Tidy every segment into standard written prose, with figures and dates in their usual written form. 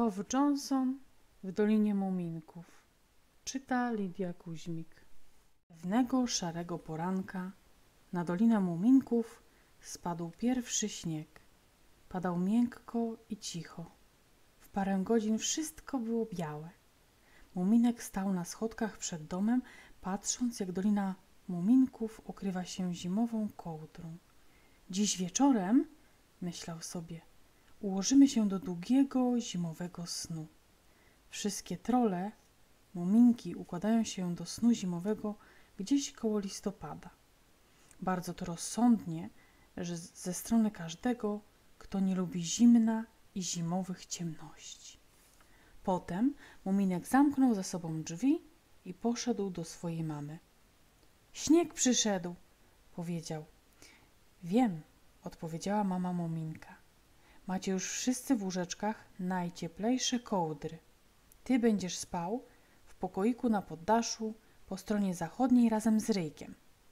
Howe Johnson w Dolinie Muminków. Czyta Lidia Kuźmik. Pewnego szarego poranka na Dolinę Muminków spadł pierwszy śnieg. Padał miękko i cicho. W parę godzin wszystko było białe. Muminek stał na schodkach przed domem, patrząc, jak Dolina Muminków okrywa się zimową kołdrą. Dziś wieczorem, myślał sobie, ułożymy się do długiego, zimowego snu. Wszystkie trolle, muminki, układają się do snu zimowego gdzieś koło listopada. Bardzo to rozsądnie, że ze strony każdego, kto nie lubi zimna i zimowych ciemności. Potem muminek zamknął za sobą drzwi i poszedł do swojej mamy. Śnieg przyszedł, powiedział. Wiem, odpowiedziała mama muminka. Macie już wszyscy w łóżeczkach najcieplejsze kołdry. Ty będziesz spał w pokoiku na poddaszu po stronie zachodniej razem z Ryjkiem.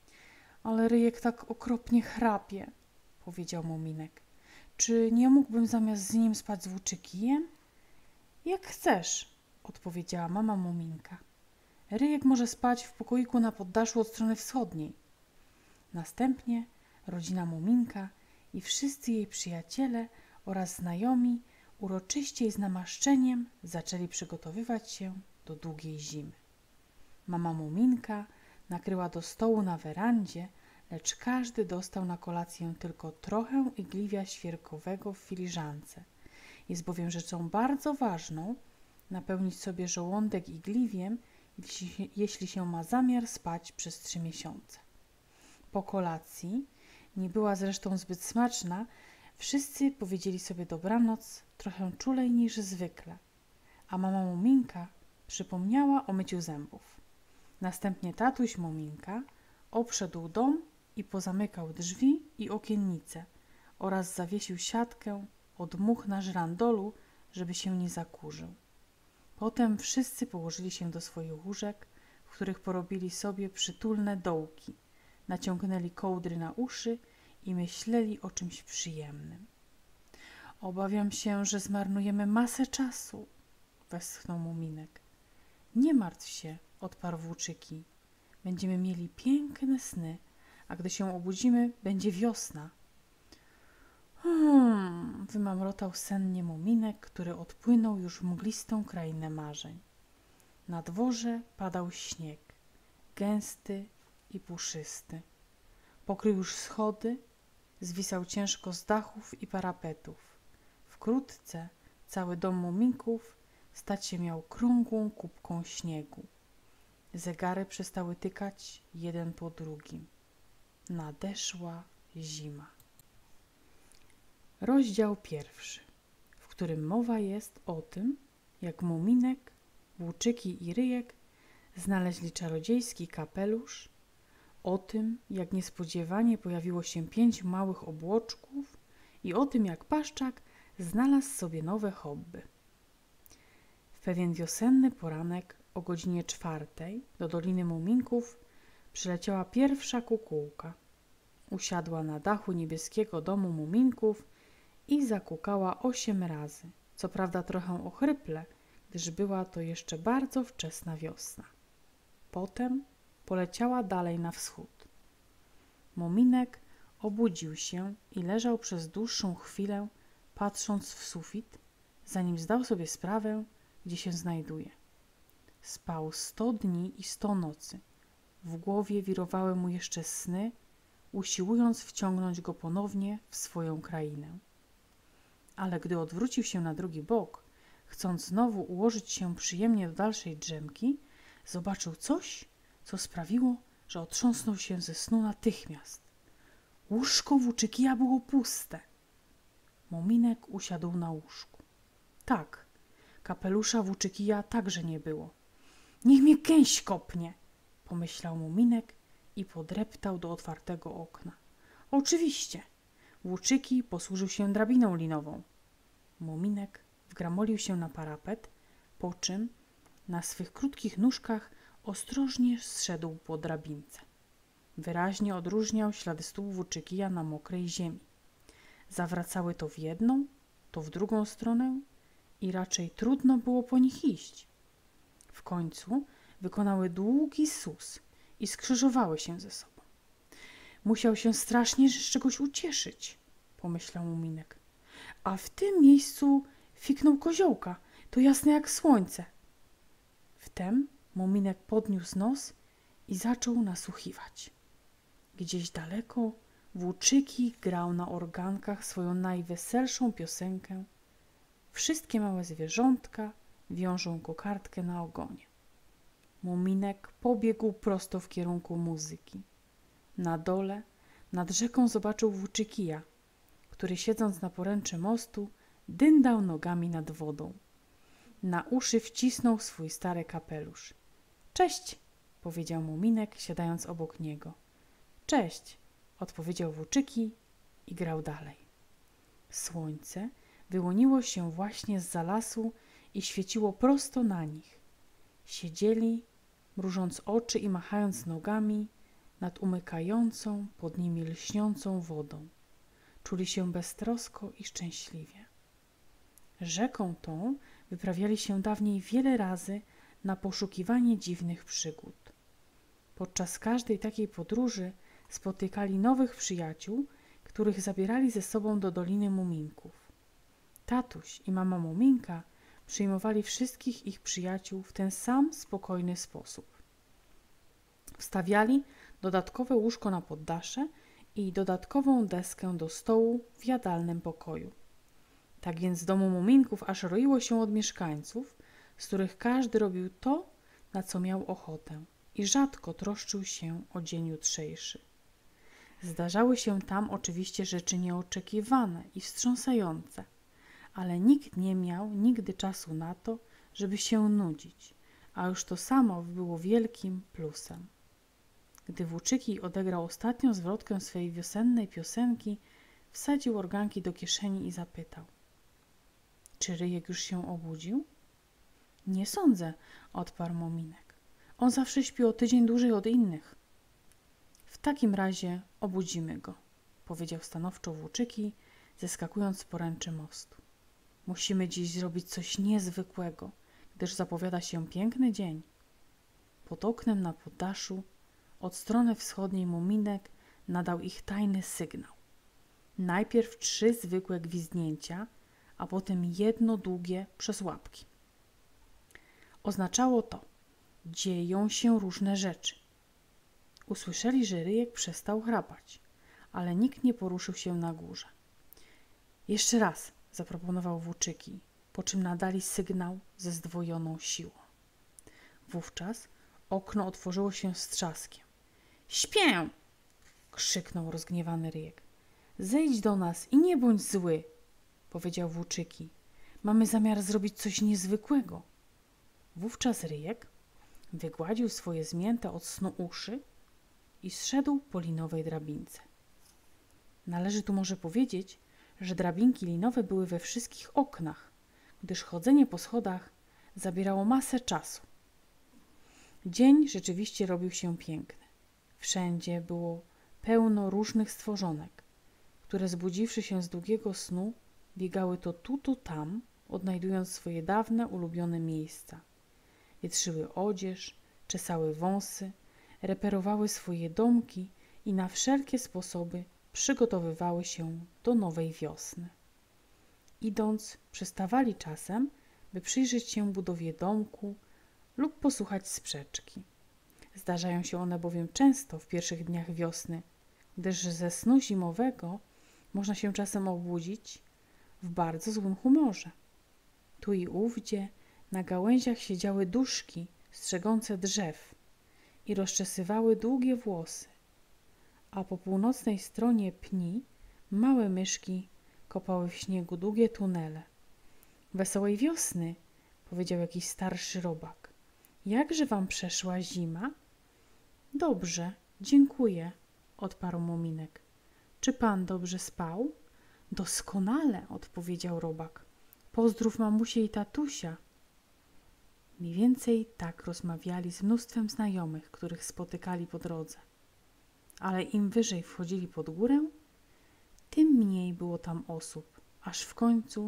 Ale Ryjek tak okropnie chrapie, powiedział muminek. Czy nie mógłbym zamiast z nim spać z Włóczykijem? Jak chcesz, odpowiedziała mama muminka. Ryjek może spać w pokoiku na poddaszu od strony wschodniej. Następnie rodzina muminka i wszyscy jej przyjaciele oraz znajomi uroczyście i z namaszczeniem zaczęli przygotowywać się do długiej zimy. Mama muminka nakryła do stołu na werandzie, lecz każdy dostał na kolację tylko trochę igliwia świerkowego w filiżance. Jest bowiem rzeczą bardzo ważną napełnić sobie żołądek igliwiem, jeśli się ma zamiar spać przez 3 miesiące. Po kolacji, nie była zresztą zbyt smaczna, wszyscy powiedzieli sobie dobranoc trochę czulej niż zwykle, a mama muminka przypomniała o myciu zębów. Następnie tatuś muminka obszedł dom i pozamykał drzwi i okiennice oraz zawiesił siatkę od much na żyrandolu, żeby się nie zakurzył. Potem wszyscy położyli się do swoich łóżek, w których porobili sobie przytulne dołki, naciągnęli kołdry na uszy i myśleli o czymś przyjemnym. Obawiam się, że zmarnujemy masę czasu, westchnął muminek. Nie martw się, odparł Włóczyki. Będziemy mieli piękne sny, a gdy się obudzimy, będzie wiosna. Wymamrotał sennie muminek, który odpłynął już w mglistą krainę marzeń. Na dworze padał śnieg, gęsty i puszysty. Pokrył już schody, zwisał ciężko z dachów i parapetów. Wkrótce cały dom muminków stać się miał krągłą kubką śniegu. Zegary przestały tykać jeden po drugim. Nadeszła zima. Rozdział 1, w którym mowa jest o tym, jak muminek, Włóczyki i Ryjek znaleźli czarodziejski kapelusz, o tym, jak niespodziewanie pojawiło się 5 małych obłoczków i o tym, jak Paszczak znalazł sobie nowe hobby. W pewien wiosenny poranek o godzinie 4 do Doliny Muminków przyleciała pierwsza kukułka. Usiadła na dachu niebieskiego domu muminków i zakukała 8 razy, co prawda trochę ochryple, gdyż była to jeszcze bardzo wczesna wiosna. Potem poleciała dalej na wschód. Muminek obudził się i leżał przez dłuższą chwilę, patrząc w sufit, zanim zdał sobie sprawę, gdzie się znajduje. Spał 100 dni i 100 nocy. W głowie wirowały mu jeszcze sny, usiłując wciągnąć go ponownie w swoją krainę. Ale gdy odwrócił się na drugi bok, chcąc znowu ułożyć się przyjemnie do dalszej drzemki, zobaczył coś, co sprawiło, że otrząsnął się ze snu natychmiast. Łóżko Włóczykija było puste. Muminek usiadł na łóżku. Tak, kapelusza Włóczykija także nie było. Niech mnie gęś kopnie, pomyślał muminek i podreptał do otwartego okna. Oczywiście, Włóczyki posłużył się drabiną linową. Muminek wgramolił się na parapet, po czym na swych krótkich nóżkach ostrożnie zszedł po drabince. Wyraźnie odróżniał ślady stóp Włóczykija na mokrej ziemi. Zawracały to w jedną, to w drugą stronę i raczej trudno było po nich iść. W końcu wykonały długi sus i skrzyżowały się ze sobą. Musiał się strasznie z czegoś ucieszyć, pomyślał Muminek. A w tym miejscu fiknął koziołka, to jasne jak słońce. Wtem Muminek podniósł nos i zaczął nasłuchiwać. Gdzieś daleko Włóczyki grał na organkach swoją najweselszą piosenkę. Wszystkie małe zwierzątka wiążą kokardkę na ogonie. Muminek pobiegł prosto w kierunku muzyki. Na dole, nad rzeką zobaczył Włóczykija, który siedząc na poręczy mostu, dyndał nogami nad wodą. Na uszy wcisnął swój stary kapelusz. Cześć, powiedział Muminek, siadając obok niego. Cześć, odpowiedział Włóczyki i grał dalej. Słońce wyłoniło się właśnie zza lasu i świeciło prosto na nich. Siedzieli, mrużąc oczy i machając nogami nad umykającą pod nimi lśniącą wodą. Czuli się beztrosko i szczęśliwie. Rzeką tą wyprawiali się dawniej wiele razy na poszukiwanie dziwnych przygód. Podczas każdej takiej podróży spotykali nowych przyjaciół, których zabierali ze sobą do Doliny Muminków. Tatuś i mama Muminka przyjmowali wszystkich ich przyjaciół w ten sam spokojny sposób. Wstawiali dodatkowe łóżko na poddasze i dodatkową deskę do stołu w jadalnym pokoju. Tak więc w domu Muminków aż roiło się od mieszkańców, z których każdy robił to, na co miał ochotę i rzadko troszczył się o dzień jutrzejszy. Zdarzały się tam oczywiście rzeczy nieoczekiwane i wstrząsające, ale nikt nie miał nigdy czasu na to, żeby się nudzić, a już to samo było wielkim plusem. Gdy Włóczyki odegrał ostatnią zwrotkę swej wiosennej piosenki, wsadził organki do kieszeni i zapytał: czy Ryjek już się obudził? Nie sądzę, odparł Muminek. On zawsze śpi o tydzień dłużej od innych. W takim razie obudzimy go, powiedział stanowczo Włóczyki, zeskakując z poręczy mostu. Musimy dziś zrobić coś niezwykłego, gdyż zapowiada się piękny dzień. Pod oknem na poddaszu, od strony wschodniej Muminek nadał ich tajny sygnał. Najpierw 3 zwykłe gwizdnięcia, a potem jedno długie przez łapki. Oznaczało to: dzieją się różne rzeczy. Usłyszeli, że Ryjek przestał chrapać, ale nikt nie poruszył się na górze. Jeszcze raz, zaproponował Włóczyki, po czym nadali sygnał ze zdwojoną siłą. Wówczas okno otworzyło się z trzaskiem. Śpię! Krzyknął rozgniewany Ryjek. Zejdź do nas i nie bądź zły, powiedział Włóczyki. Mamy zamiar zrobić coś niezwykłego. Wówczas Ryjek wygładził swoje zmięte od snu uszy i zszedł po linowej drabince. Należy tu może powiedzieć, że drabinki linowe były we wszystkich oknach, gdyż chodzenie po schodach zabierało masę czasu. Dzień rzeczywiście robił się piękny. Wszędzie było pełno różnych stworzonek, które zbudziwszy się z długiego snu, biegały to tu, to tam, odnajdując swoje dawne, ulubione miejsca. Wietrzyły odzież, czesały wąsy, reperowały swoje domki i na wszelkie sposoby przygotowywały się do nowej wiosny. Idąc, przystawali czasem, by przyjrzeć się budowie domku lub posłuchać sprzeczki. Zdarzają się one bowiem często w pierwszych dniach wiosny, gdyż ze snu zimowego można się czasem obudzić w bardzo złym humorze. Tu i ówdzie na gałęziach siedziały duszki strzegące drzew i rozczesywały długie włosy, a po północnej stronie pni małe myszki kopały w śniegu długie tunele. Wesołej wiosny, powiedział jakiś starszy robak. Jakże wam przeszła zima? Dobrze, dziękuję, odparł Muminek. Czy pan dobrze spał? Doskonale, odpowiedział robak. Pozdrów mamusię i tatusia. Mniej więcej tak rozmawiali z mnóstwem znajomych, których spotykali po drodze. Ale im wyżej wchodzili pod górę, tym mniej było tam osób, aż w końcu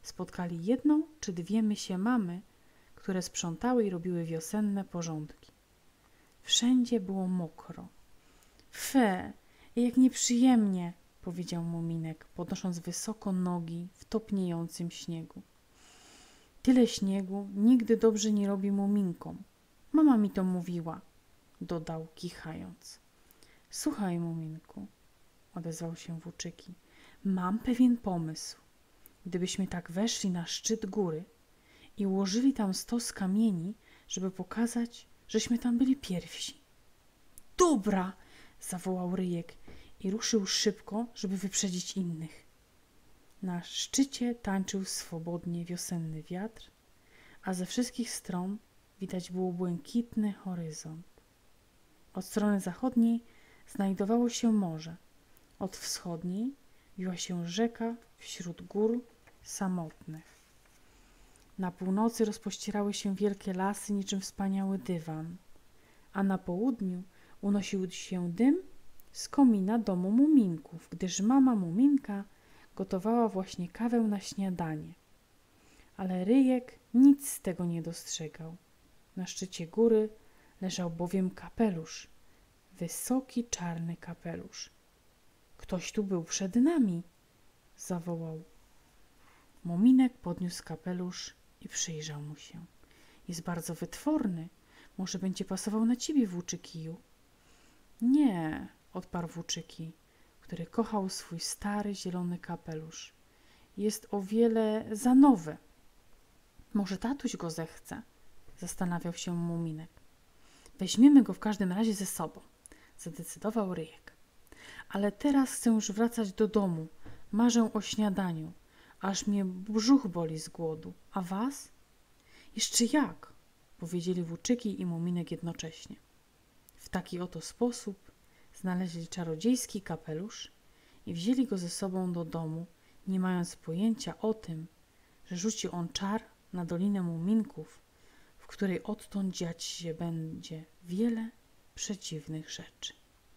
spotkali jedną czy dwie mysie mamy, które sprzątały i robiły wiosenne porządki. Wszędzie było mokro. Fe, jak nieprzyjemnie, powiedział Muminek, podnosząc wysoko nogi w topniejącym śniegu. Tyle śniegu nigdy dobrze nie robi muminkom. Mama mi to mówiła, dodał, kichając. Słuchaj, Muminku, odezwał się Włóczyki, mam pewien pomysł. Gdybyśmy tak weszli na szczyt góry i ułożyli tam stos kamieni, żeby pokazać, żeśmy tam byli pierwsi. Dobra, zawołał Ryjek i ruszył szybko, żeby wyprzedzić innych. Na szczycie tańczył swobodnie wiosenny wiatr, a ze wszystkich stron widać było błękitny horyzont. Od strony zachodniej znajdowało się morze, od wschodniej wiła się rzeka wśród gór samotnych. Na północy rozpościerały się wielkie lasy niczym wspaniały dywan, a na południu unosił się dym z komina domu Muminków, gdyż mama Muminka gotowała właśnie kawę na śniadanie. Ale Ryjek nic z tego nie dostrzegał. Na szczycie góry leżał bowiem kapelusz, wysoki czarny kapelusz. Ktoś tu był przed nami, zawołał. Muminek podniósł kapelusz i przyjrzał mu się. Jest bardzo wytworny. Może będzie pasował na ciebie, Włóczykiju. Nie, odparł Włóczyki, który kochał swój stary, zielony kapelusz. Jest o wiele za nowy. Może tatuś go zechce, zastanawiał się Muminek. Weźmiemy go w każdym razie ze sobą, zadecydował Ryjek. Ale teraz chcę już wracać do domu. Marzę o śniadaniu, aż mnie brzuch boli z głodu. A was? Jeszcze jak? Powiedzieli Włóczyki i Muminek jednocześnie. W taki oto sposób znaleźli czarodziejski kapelusz i wzięli go ze sobą do domu, nie mając pojęcia o tym, że rzuci on czar na Dolinę Muminków, w której odtąd dziać się będzie wiele przeciwnych rzeczy.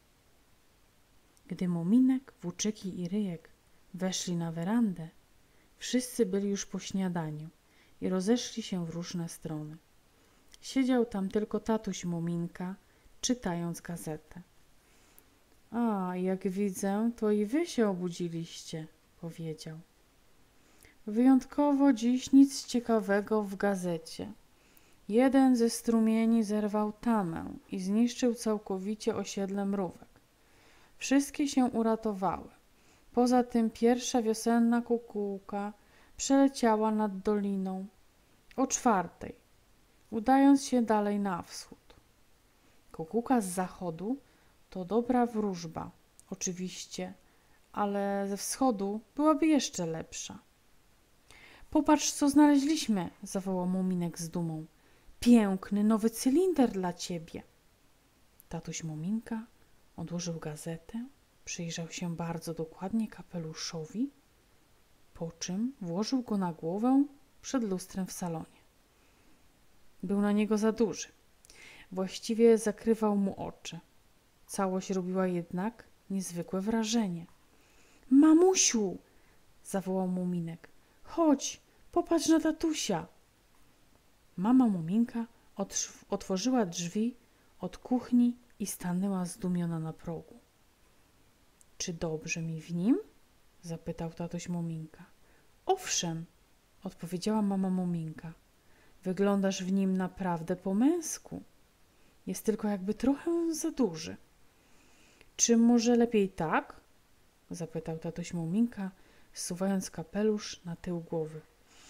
Gdy Muminek, Włóczyki i Ryjek weszli na werandę, wszyscy byli już po śniadaniu i rozeszli się w różne strony. Siedział tam tylko tatuś Muminka, czytając gazetę. A, jak widzę, to i wy się obudziliście, powiedział. Wyjątkowo dziś nic ciekawego w gazecie. Jeden ze strumieni zerwał tamę i zniszczył całkowicie osiedle mrówek. Wszystkie się uratowały. Poza tym pierwsza wiosenna kukułka przeleciała nad doliną o 4:00, udając się dalej na wschód. Kukułka z zachodu to dobra wróżba, oczywiście, ale ze wschodu byłaby jeszcze lepsza. Popatrz, co znaleźliśmy, zawołał Muminek z dumą. Piękny, nowy cylinder dla ciebie. Tatuś Muminka odłożył gazetę, przyjrzał się bardzo dokładnie kapeluszowi, po czym włożył go na głowę przed lustrem w salonie. Był na niego za duży. Właściwie zakrywał mu oczy. Całość robiła jednak niezwykłe wrażenie. Mamusiu, zawołał Muminek. Chodź, popatrz na tatusia. Mama Muminka otworzyła drzwi od kuchni i stanęła zdumiona na progu. Czy dobrze mi w nim? Zapytał tatuś Muminka. Owszem, odpowiedziała mama Muminka. Wyglądasz w nim naprawdę po męsku. Jest tylko jakby trochę za duży. Czy może lepiej tak? Zapytał tatuś Muminka, zsuwając kapelusz na tył głowy.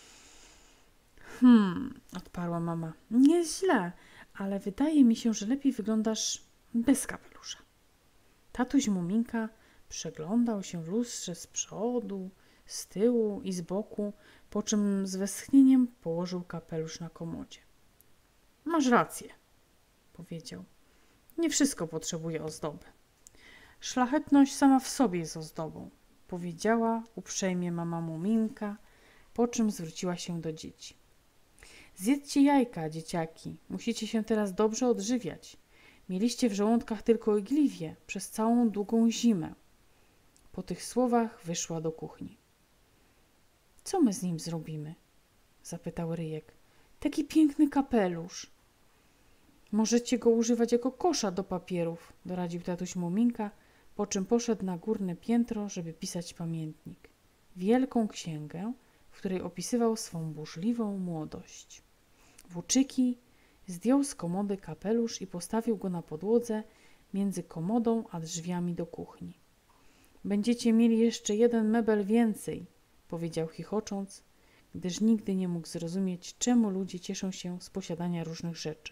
Odparła mama. Nie źle, ale wydaje mi się, że lepiej wyglądasz bez kapelusza. Tatuś Muminka przeglądał się w lustrze z przodu, z tyłu i z boku, po czym z westchnieniem położył kapelusz na komodzie. Masz rację, powiedział. Nie wszystko potrzebuje ozdoby. Szlachetność sama w sobie jest ozdobą, powiedziała uprzejmie mama Muminka, po czym zwróciła się do dzieci. Zjedzcie jajka, dzieciaki, musicie się teraz dobrze odżywiać. Mieliście w żołądkach tylko igliwie przez całą długą zimę. Po tych słowach wyszła do kuchni. Co my z nim zrobimy? Zapytał Ryjek. Taki piękny kapelusz. Możecie go używać jako kosza do papierów, doradził tatuś Muminka, po czym poszedł na górne piętro, żeby pisać pamiętnik. Wielką księgę, w której opisywał swą burzliwą młodość. Włóczyki zdjął z komody kapelusz i postawił go na podłodze między komodą a drzwiami do kuchni. Będziecie mieli jeszcze jeden mebel więcej, powiedział chichocząc, gdyż nigdy nie mógł zrozumieć, czemu ludzie cieszą się z posiadania różnych rzeczy.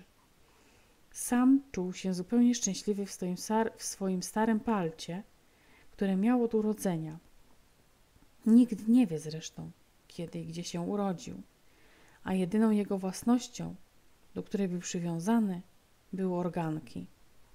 Sam czuł się zupełnie szczęśliwy w swoim starym palcie, które miał od urodzenia. Nikt nie wie zresztą, kiedy i gdzie się urodził, a jedyną jego własnością, do której był przywiązany, były organki.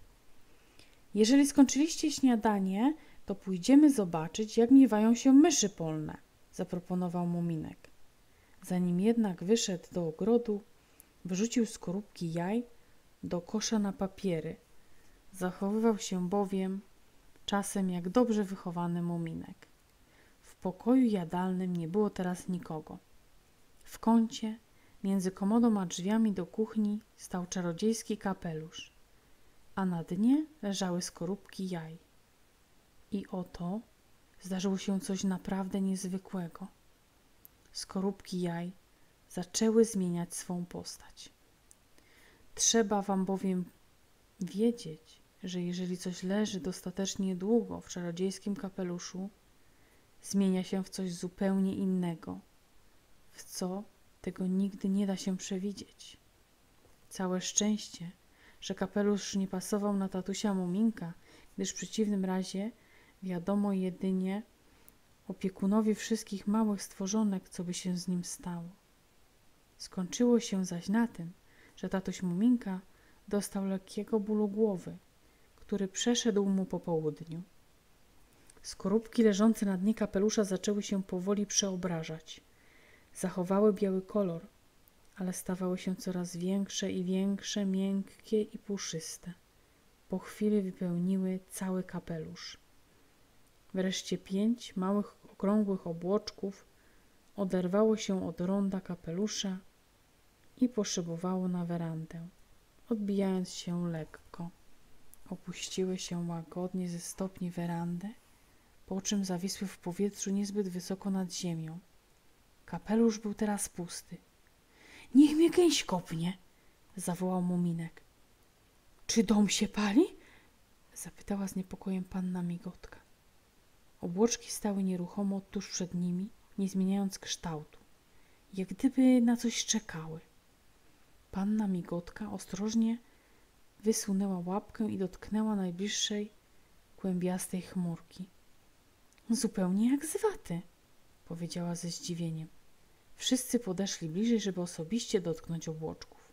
Jeżeli skończyliście śniadanie, to pójdziemy zobaczyć, jak miewają się myszy polne, zaproponował Muminek. Zanim jednak wyszedł do ogrodu, wyrzucił skorupki jaj do kosza na papiery. Zachowywał się bowiem czasem jak dobrze wychowany Muminek. W pokoju jadalnym nie było teraz nikogo. W kącie, między komodą a drzwiami do kuchni, stał czarodziejski kapelusz, a na dnie leżały skorupki jaj. I oto zdarzyło się coś naprawdę niezwykłego. Skorupki jaj zaczęły zmieniać swą postać. Trzeba wam bowiem wiedzieć, że jeżeli coś leży dostatecznie długo w czarodziejskim kapeluszu, zmienia się w coś zupełnie innego, w co tego nigdy nie da się przewidzieć. Całe szczęście, że kapelusz nie pasował na tatusia Muminka, gdyż w przeciwnym razie wiadomo jedynie opiekunowi wszystkich małych stworzonek, co by się z nim stało. Skończyło się zaś na tym, że tatuś Muminka dostał lekkiego bólu głowy, który przeszedł mu po południu. Skorupki leżące na dnie kapelusza zaczęły się powoli przeobrażać. Zachowały biały kolor, ale stawały się coraz większe i większe, miękkie i puszyste. Po chwili wypełniły cały kapelusz. Wreszcie 5 małych, okrągłych obłoczków oderwało się od ronda kapelusza i poszybowało na werandę, odbijając się lekko. Opuściły się łagodnie ze stopni werandy, po czym zawisły w powietrzu niezbyt wysoko nad ziemią. Kapelusz był teraz pusty. — Niech mnie gęś kopnie! — zawołał Muminek. — Czy dom się pali? — zapytała z niepokojem panna Migotka. Obłoczki stały nieruchomo tuż przed nimi, nie zmieniając kształtu, jak gdyby na coś czekały. Panna Migotka ostrożnie wysunęła łapkę i dotknęła najbliższej kłębiastej chmurki. — Zupełnie jak z waty — powiedziała ze zdziwieniem. Wszyscy podeszli bliżej, żeby osobiście dotknąć obłoczków.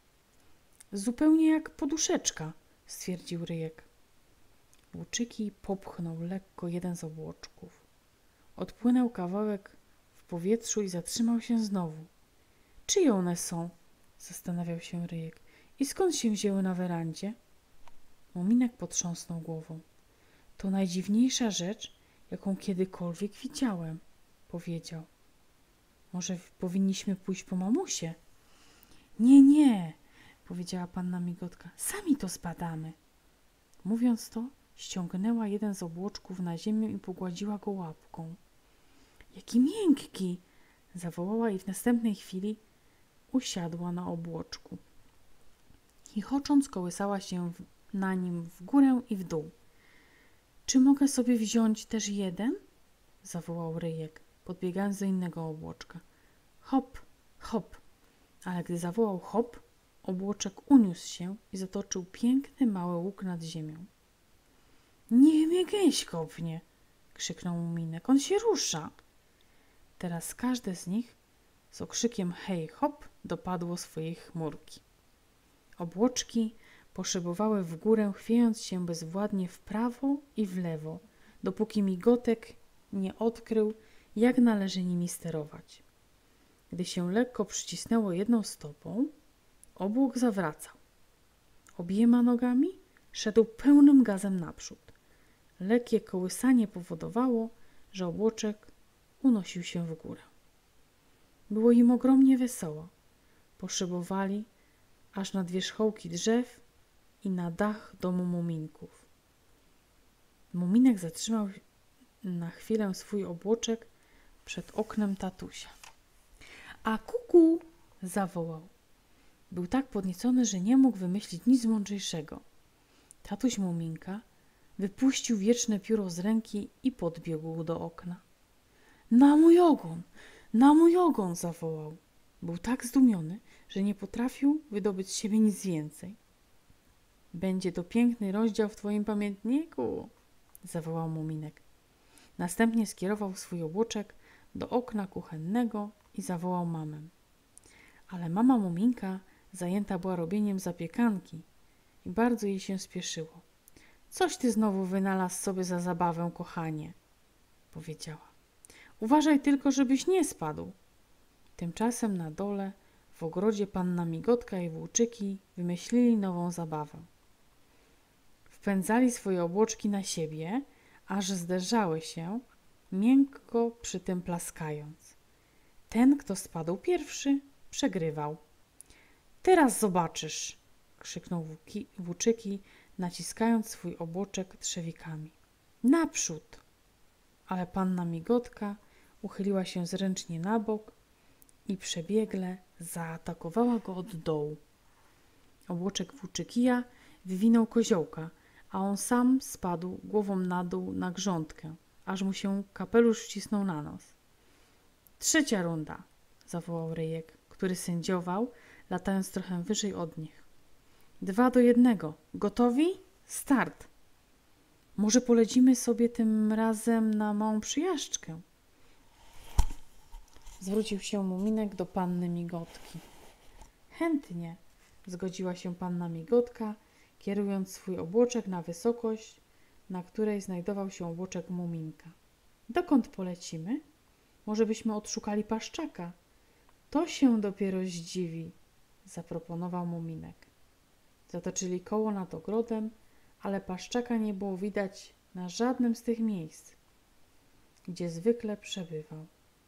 — Zupełnie jak poduszeczka — stwierdził Ryjek. Włóczyki popchnął lekko jeden z obłoczków. Odpłynął kawałek w powietrzu i zatrzymał się znowu. — Czyje one są? — zastanawiał się Ryjek. — I skąd się wzięły na werandzie? Muminek potrząsnął głową. — To najdziwniejsza rzecz, jaką kiedykolwiek widziałem — powiedział. — Może powinniśmy pójść po mamusię? — Nie, nie — powiedziała panna Migotka. — Sami to zbadamy. Mówiąc to, ściągnęła jeden z obłoczków na ziemię i pogładziła go łapką. — Jaki miękki! — zawołała i w następnej chwili usiadła na obłoczku. Chichocząc kołysała się na nim w górę i w dół. — Czy mogę sobie wziąć też jeden? — zawołał Ryjek, podbiegając do innego obłoczka. — Hop, hop! Ale gdy zawołał hop, obłoczek uniósł się i zatoczył piękny mały łuk nad ziemią. — Niech mnie gęś kopnie! — krzyknął Muminek. — On się rusza! Teraz każde z nich z okrzykiem hej hop dopadło swojej chmurki. Obłoczki poszybowały w górę, chwiejąc się bezwładnie w prawo i w lewo, dopóki Migotek nie odkrył, jak należy nimi sterować. Gdy się lekko przycisnęło jedną stopą, obłok zawracał. Obiema nogami szedł pełnym gazem naprzód. Lekkie kołysanie powodowało, że obłoczek unosił się w górę. Było im ogromnie wesoło. Poszybowali aż nad wierzchołki drzew i na dach domu muminków. Muminek zatrzymał na chwilę swój obłoczek przed oknem tatusia. A kuku! Zawołał. Był tak podniecony, że nie mógł wymyślić nic mądrzejszego. Tatuś Muminka wypuścił wieczne pióro z ręki i podbiegł do okna. Na mój ogon! Na mój ogon! Zawołał. Był tak zdumiony, że nie potrafił wydobyć z siebie nic więcej. Będzie to piękny rozdział w twoim pamiętniku! Zawołał Muminek. Następnie skierował swój obłoczek do okna kuchennego i zawołał mamę. Ale mama Muminka zajęta była robieniem zapiekanki i bardzo jej się spieszyło. Coś ty znowu wynalazł sobie za zabawę, kochanie, powiedziała. Uważaj tylko, żebyś nie spadł. Tymczasem na dole, w ogrodzie panna Migotka i Włóczyki wymyślili nową zabawę. Wpędzali swoje obłoczki na siebie, aż zderzały się, miękko przy tym plaskając. Ten, kto spadł pierwszy, przegrywał. Teraz zobaczysz, krzyknął Włóczyki, naciskając swój obłoczek trzewikami. Naprzód! Ale panna Migotka uchyliła się zręcznie na bok i przebiegle zaatakowała go od dołu. Obłoczek Włóczykija wywinął koziołka, a on sam spadł głową na dół na grządkę, aż mu się kapelusz wcisnął na nos. Trzecia runda, zawołał Ryjek, który sędziował, latając trochę wyżej od nich. 2-1. Gotowi? Start! Może polecimy sobie tym razem na małą przyjażdżkę? Zwrócił się Muminek do panny Migotki. Chętnie, zgodziła się panna Migotka, kierując swój obłoczek na wysokość, na której znajdował się obłoczek Muminka. Dokąd polecimy? Może byśmy odszukali Paszczaka? To się dopiero zdziwi, zaproponował Muminek. Zatoczyli koło nad ogrodem, ale Paszczaka nie było widać na żadnym z tych miejsc, gdzie zwykle przebywał.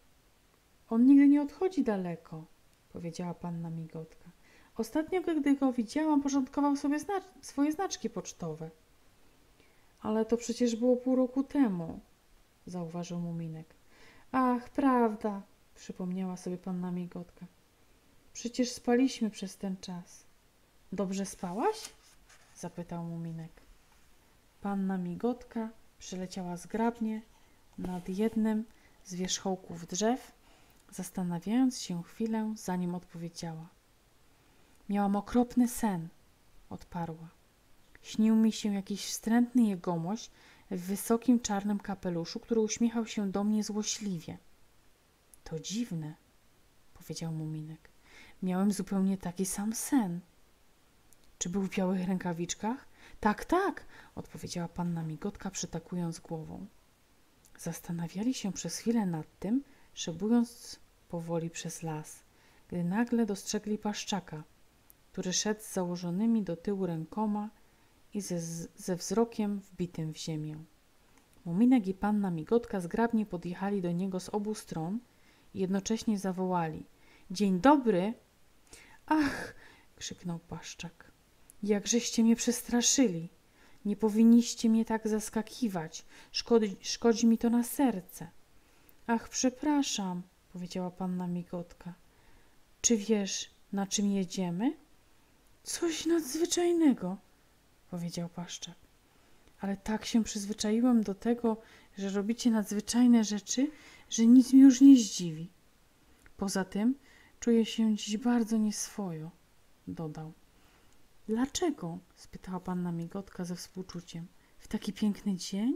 On nigdy nie odchodzi daleko, powiedziała panna Migotka. Ostatnio, gdy go widziałam, porządkował sobie swoje znaczki pocztowe. Ale to przecież było pół roku temu, zauważył Muminek. Ach, prawda, przypomniała sobie panna Migotka. Przecież spaliśmy przez ten czas. Dobrze spałaś? Zapytał Muminek. Panna Migotka przyleciała zgrabnie nad jednym z wierzchołków drzew, zastanawiając się chwilę, zanim odpowiedziała. Miałam okropny sen, odparła. Śnił mi się jakiś wstrętny jegomość w wysokim czarnym kapeluszu, który uśmiechał się do mnie złośliwie. To dziwne, powiedział Muminek. Miałem zupełnie taki sam sen. Czy był w białych rękawiczkach? Tak, tak, odpowiedziała panna Migotka, przytakując głową. Zastanawiali się przez chwilę nad tym, szybując powoli przez las, gdy nagle dostrzegli Paszczaka, który szedł z założonymi do tyłu rękoma i ze wzrokiem wbitym w ziemię. Muminek i panna Migotka zgrabnie podjechali do niego z obu stron i jednocześnie zawołali. Dzień dobry! Ach! Krzyknął Paszczak. Jakżeście mnie przestraszyli! Nie powinniście mnie tak zaskakiwać. Szkodzi mi to na serce. Ach, przepraszam, powiedziała panna Migotka. Czy wiesz, na czym jedziemy? Coś nadzwyczajnego, powiedział Paszczak. Ale tak się przyzwyczaiłem do tego, że robicie nadzwyczajne rzeczy, że nic mi już nie zdziwi. Poza tym czuję się dziś bardzo nieswojo, dodał. Dlaczego? Spytała panna Migotka ze współczuciem. W taki piękny dzień?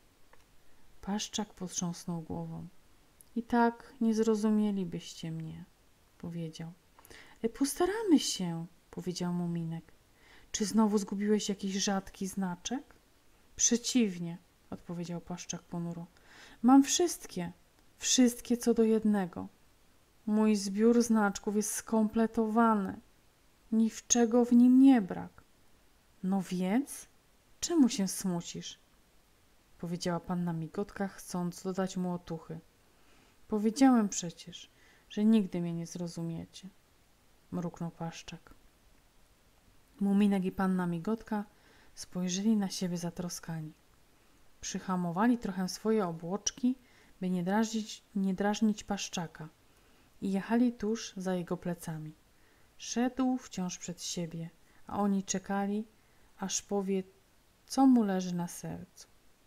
Paszczak potrząsnął głową. I tak nie zrozumielibyście mnie, powiedział. Postaramy się, powiedział Muminek. Czy znowu zgubiłeś jakiś rzadki znaczek? Przeciwnie, odpowiedział Paszczak ponuro. Mam wszystkie co do jednego. Mój zbiór znaczków jest skompletowany. Niczego w nim nie brak. No więc, czemu się smucisz? Powiedziała panna Migotka, chcąc dodać mu otuchy. Powiedziałem przecież, że nigdy mnie nie zrozumiecie, mruknął Paszczak. Muminek i panna Migotka spojrzeli na siebie zatroskani. Przyhamowali trochę swoje obłoczki, by nie drażnić Paszczaka i jechali tuż za jego plecami. Szedł wciąż przed siebie, a oni czekali, aż powie, co mu leży na sercu.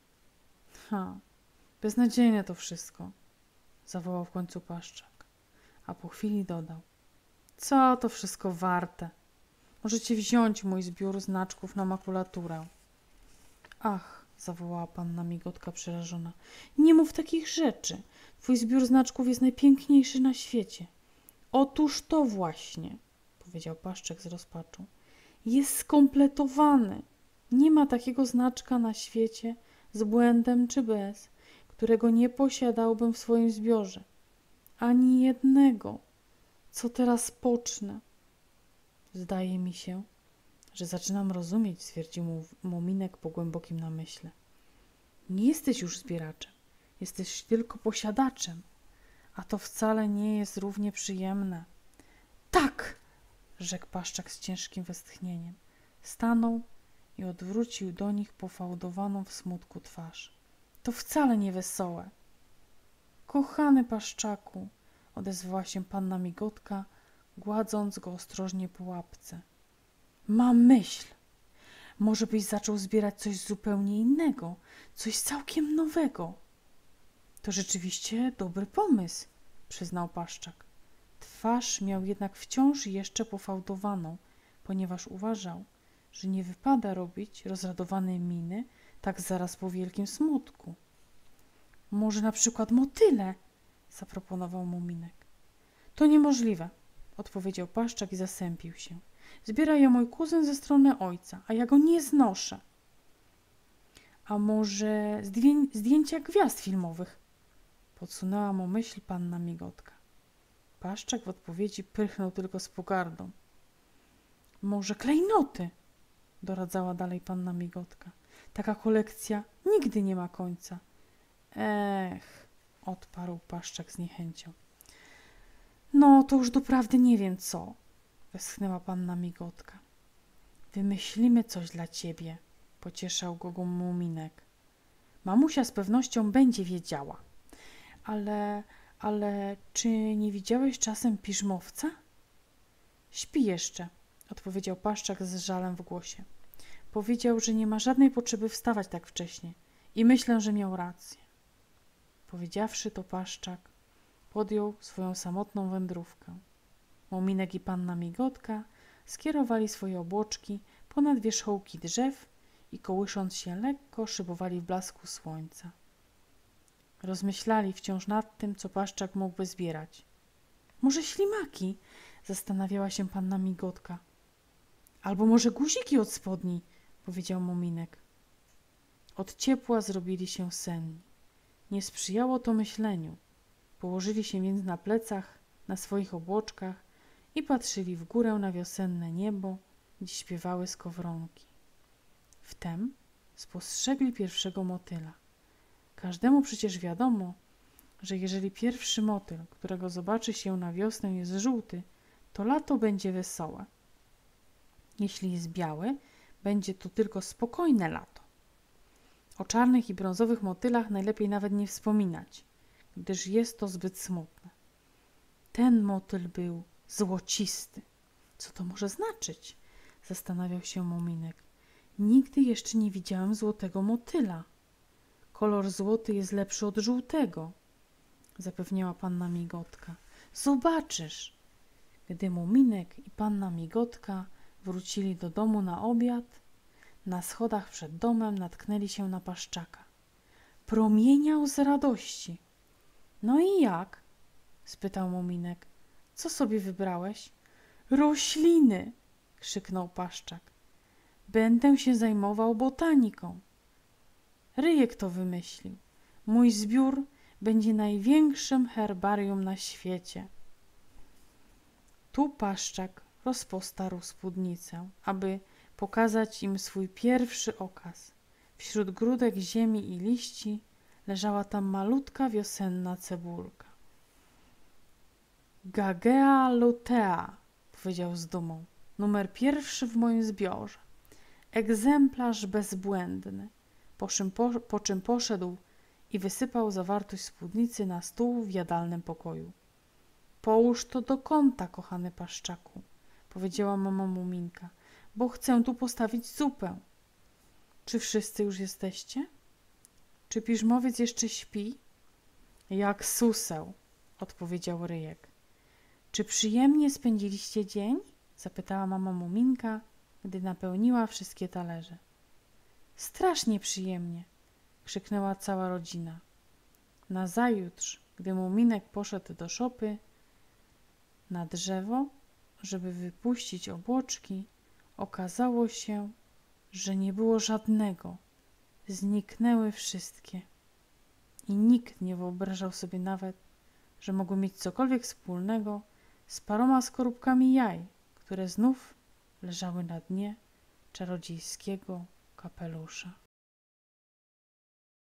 Beznadziejne to wszystko, zawołał w końcu Paszczak, a po chwili dodał. Co to wszystko warte? Możecie wziąć mój zbiór znaczków na makulaturę. Ach, zawołała panna Migotka przerażona. Nie mów takich rzeczy. Twój zbiór znaczków jest najpiękniejszy na świecie. Otóż to właśnie, powiedział Paszczak z rozpaczą. Jest skompletowany. Nie ma takiego znaczka na świecie, z błędem czy bez, którego nie posiadałbym w swoim zbiorze. Ani jednego. Co teraz pocznę? Zdaje mi się, że zaczynam rozumieć, stwierdził Muminek po głębokim namyśle. Nie jesteś już zbieraczem, jesteś tylko posiadaczem, a to wcale nie jest równie przyjemne. Tak, rzekł Paszczak z ciężkim westchnieniem. Stanął i odwrócił do nich pofałdowaną w smutku twarz. To wcale nie wesołe. Kochany Paszczaku, odezwała się panna Migotka, gładząc go ostrożnie po łapce. Mam myśl. Może byś zaczął zbierać coś zupełnie innego, coś całkiem nowego. To rzeczywiście dobry pomysł, przyznał Paszczak. Twarz miał jednak wciąż jeszcze pofałdowaną, ponieważ uważał, że nie wypada robić rozradowanej miny tak zaraz po wielkim smutku. Może na przykład motyle, zaproponował Muminek. To niemożliwe, odpowiedział Paszczak i zasępił się. Zbiera je mój kuzyn ze strony ojca, a ja go nie znoszę. A może zdjęcia gwiazd filmowych? Podsunęła mu myśl panna Migotka. Paszczak w odpowiedzi pyrchnął tylko z pogardą. Może klejnoty? Doradzała dalej panna Migotka. Taka kolekcja nigdy nie ma końca. Odparł Paszczak z niechęcią. No, to już doprawdy nie wiem co, westchnęła panna Migotka. Wymyślimy coś dla ciebie, pocieszał go Muminek. Mamusia z pewnością będzie wiedziała. Ale czy nie widziałeś czasem piżmowca? Śpi jeszcze, odpowiedział Paszczak z żalem w głosie. Powiedział, że nie ma żadnej potrzeby wstawać tak wcześnie i myślę, że miał rację. Powiedziawszy to, Paszczak podjął swoją samotną wędrówkę. Muminek i panna Migotka skierowali swoje obłoczki ponad wierzchołki drzew i kołysząc się lekko szybowali w blasku słońca. Rozmyślali wciąż nad tym, co Paszczak mógłby zbierać. Może ślimaki? Zastanawiała się panna Migotka. Albo może guziki od spodni, powiedział Muminek. Od ciepła zrobili się senni. Nie sprzyjało to myśleniu. Położyli się więc na plecach, na swoich obłoczkach i patrzyli w górę na wiosenne niebo, gdzie śpiewały skowronki. Wtem spostrzegli pierwszego motyla. Każdemu przecież wiadomo, że jeżeli pierwszy motyl, którego zobaczy się na wiosnę, jest żółty, to lato będzie wesołe. Jeśli jest biały, będzie to tylko spokojne lato. O czarnych i brązowych motylach najlepiej nawet nie wspominać, gdyż jest to zbyt smutne. Ten motyl był złocisty. Co to może znaczyć? Zastanawiał się Muminek. Nigdy jeszcze nie widziałem złotego motyla. Kolor złoty jest lepszy od żółtego, zapewniała panna Migotka. Zobaczysz. Gdy Muminek i panna Migotka wrócili do domu na obiad, na schodach przed domem natknęli się na Paszczaka. Promieniał z radości. No i jak? Spytał Muminek. Co sobie wybrałeś? Rośliny! Krzyknął Paszczak. Będę się zajmował botaniką. Ryjek to wymyślił. Mój zbiór będzie największym herbarium na świecie. Tu Paszczak rozpostarł spódnicę, aby pokazać im swój pierwszy okaz. Wśród grudek ziemi i liści leżała tam malutka wiosenna cebulka. Gagea lutea, powiedział z dumą. Numer 1 w moim zbiorze. Egzemplarz bezbłędny. Po czym poszedł i wysypał zawartość spódnicy na stół w jadalnym pokoju. Połóż to do kąta, kochany paszczaku, powiedziała mama Muminka, bo chcę tu postawić zupę. Czy wszyscy już jesteście? Czy piżmowiec jeszcze śpi? Jak suseł, odpowiedział Ryjek. Czy przyjemnie spędziliście dzień? Zapytała mama Muminka, gdy napełniła wszystkie talerze. Strasznie przyjemnie, krzyknęła cała rodzina. Nazajutrz, gdy Muminek poszedł do szopy na drzewo, żeby wypuścić obłoczki, okazało się, że nie było żadnego. Zniknęły wszystkie. I nikt nie wyobrażał sobie nawet, że mogły mieć cokolwiek wspólnego z paroma skorupkami jaj, które znów leżały na dnie czarodziejskiego kapelusza.